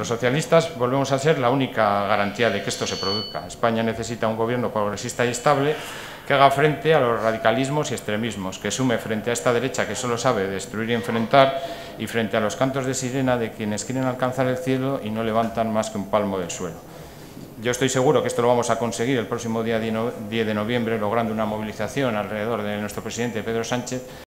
los socialistas volvemos a ser la única garantía de que esto se produzca. España necesita un gobierno progresista y estable que haga frente a los radicalismos y extremismos, que sume frente a esta derecha que solo sabe destruir y enfrentar, y frente a los cantos de sirena de quienes quieren alcanzar el cielo y no levantan más que un palmo del suelo. Yo estoy seguro que esto lo vamos a conseguir el próximo día 10 de noviembre, logrando una movilización alrededor de nuestro presidente Pedro Sánchez,